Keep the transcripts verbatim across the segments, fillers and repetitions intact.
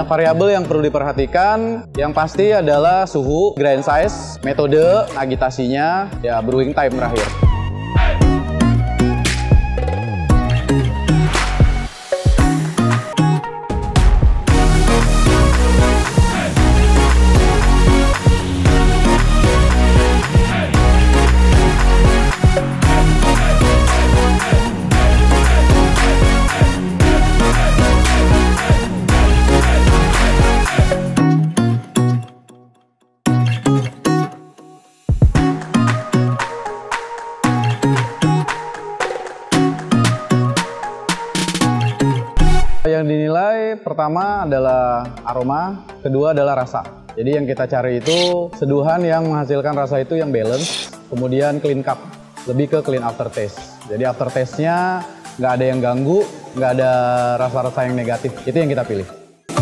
Banyak variabel yang perlu diperhatikan. Yang pasti adalah suhu, grind size, metode agitasinya, ya brewing time terakhir. Yang dinilai pertama adalah aroma, kedua adalah rasa. Jadi yang kita cari itu seduhan yang menghasilkan rasa itu yang balance, kemudian clean cup, lebih ke clean aftertaste. Jadi aftertaste-nya nggak ada yang ganggu, nggak ada rasa-rasa yang negatif. Itu yang kita pilih.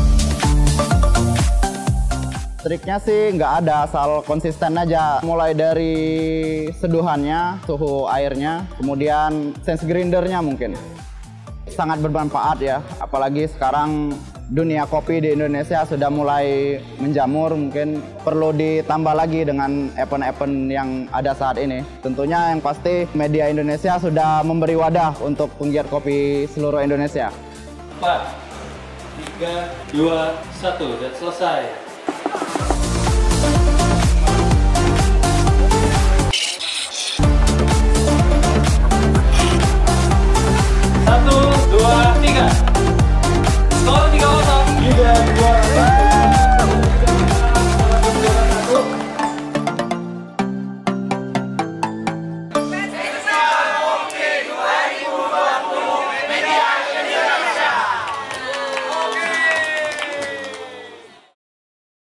Triknya sih nggak ada, asal konsisten aja. Mulai dari seduhannya, suhu airnya, kemudian sense grindernya mungkin. Sangat bermanfaat ya, apalagi sekarang dunia kopi di Indonesia sudah mulai menjamur, mungkin perlu ditambah lagi dengan event-event yang ada saat ini. Tentunya yang pasti media Indonesia sudah memberi wadah untuk penggiat kopi seluruh Indonesia. empat, tiga, dua, satu, dan selesai.